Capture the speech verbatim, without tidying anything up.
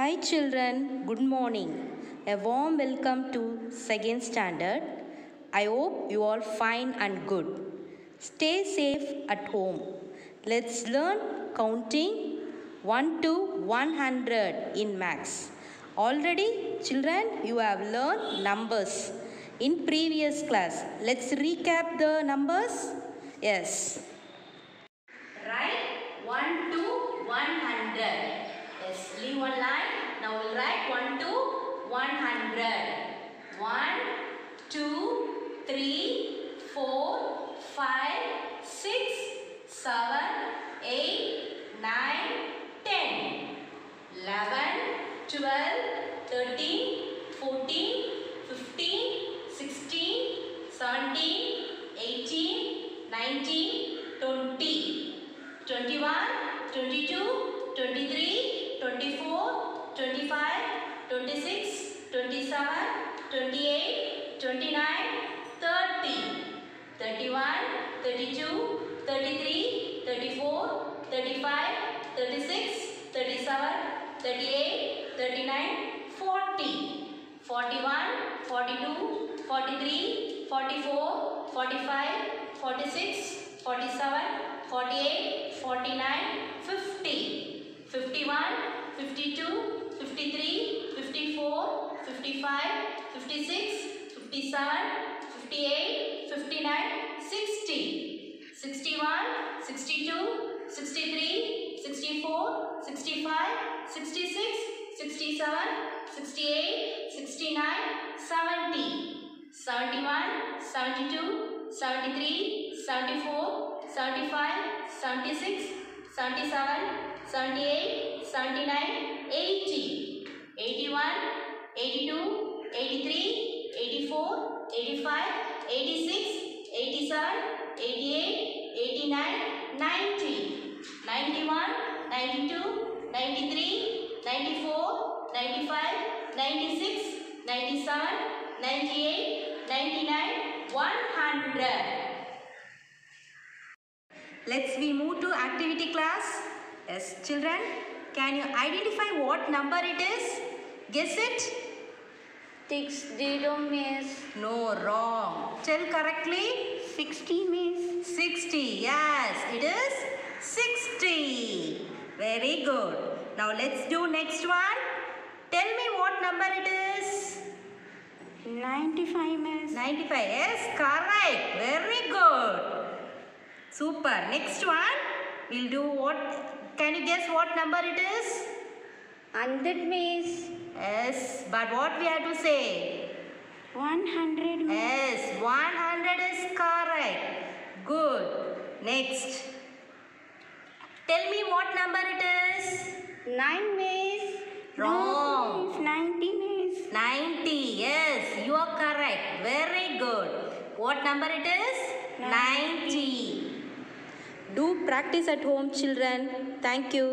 Hi children, good morning. A warm welcome to second standard. I hope you all fine and good. Stay safe at home. Let's learn counting one to one hundred in maths. Already children, you have learned numbers in previous class. Let's recap the numbers. Yes. Write one to one hundred. Yes, leave one line. Now we'll write one to one hundred. one, two, three, four, five, six, seven, eight, nine, ten, eleven, twelve, thirteen, fourteen, fifteen, sixteen, seventeen, eighteen, nineteen, twenty, twenty-one, twenty-two, twenty-three, twenty-four, twenty-five, twenty-six, twenty-seven, twenty-eight, twenty-nine, thirty, thirty-one, thirty-two, thirty-three, thirty-four, thirty-five, thirty-six, thirty-seven, thirty-eight, thirty-nine, forty, forty-one, forty-two, forty-three, forty-four, forty-five, forty-six, forty-seven, forty-eight, forty-nine, fifty, fifty-one, fifty-two, fifty-three, fifty-four, fifty-five, fifty-six, fifty-seven, fifty-eight, fifty-nine, sixty, sixty-one, sixty-two, sixty-three, sixty-four, sixty-five, sixty-six, sixty-seven, sixty-eight, sixty-nine, seventy, seventy-one, seventy-two, seventy-three, seventy-four, seventy-five, seventy-six, seventy-seven, seventy-eight, seventy-nine, eighty, eighty-one, eighty-two, eighty-three, eighty-four, eighty-five, eighty-six, eighty-seven, eighty-eight, eighty-nine, ninety, ninety-one, ninety-two, ninety-three, ninety-four, ninety-five, ninety-six, ninety-seven, ninety-eight, ninety-nine, one hundred. Let's we move to activity class. Yes, children, can you identify what number it is? Guess it? sixty, miss. No, wrong. Tell correctly. sixty, miss. sixty. Yes, it is sixty. Very good. Now let's do next one. Tell me what number it is. ninety-five, miss. ninety-five. Yes, correct. Very good. Super. Next one. We'll do what? Can you guess what number it is? one hundred, miss. Yes, but what we have to say? one hundred, miss. Yes, one hundred is correct. Good. Next. Tell me what number it is? nine, miss. Wrong. No, miss. ninety, miss. ninety. Yes, you are correct. Very good. What number it is? ninety. Do practice at home, children. Thank you.